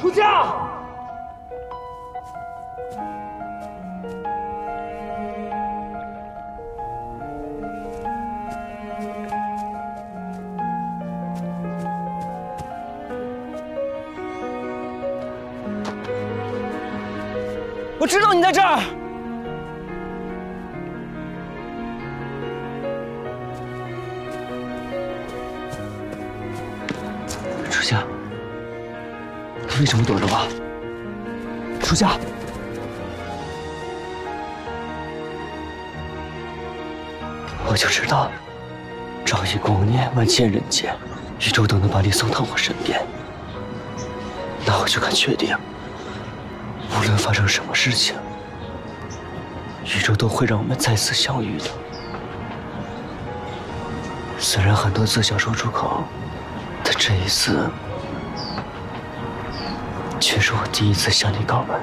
出家。我知道你在这儿。 初夏，你为什么躲着我？初夏，我就知道，朝亿光年，万千人间，宇宙都能把你送到我身边。那我就敢确定。 无论发生什么事情，宇宙都会让我们再次相遇的。虽然很多次想说出口，但这一次却是我第一次向你告白。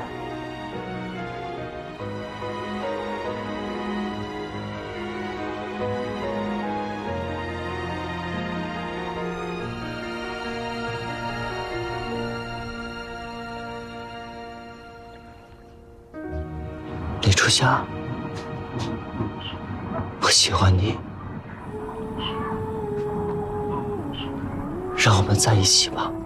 李初夏，我喜欢你，让我们在一起吧。